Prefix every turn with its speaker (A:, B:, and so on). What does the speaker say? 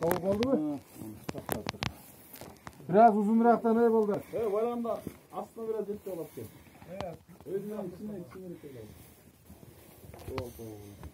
A: Tavuk oldu mu? Biraz uzunduraktan ne oldu?
B: Var da aslında biraz etti olabilir. Evet. Özünden içine bir şeyler. Oldu.